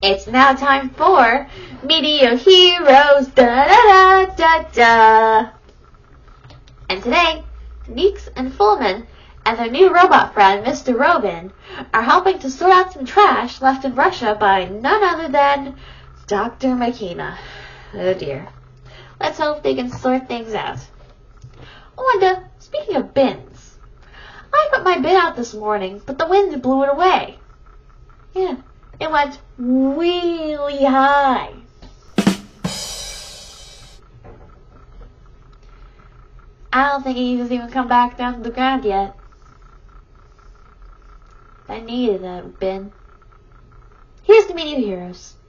It's now time for Media Heroes, da-da-da-da-da. And today, Neeks and Fullman and their new robot friend, Mr. Robin, are helping to sort out some trash left in Russia by none other than Dr. Makina. Oh dear. Let's hope they can sort things out. Oh, and speaking of bins, I put my bin out this morning, but the wind blew it away. Yeah, it went really high. I don't think it has even come back down to the ground yet. I needed that bin. Here's the Media Heroes.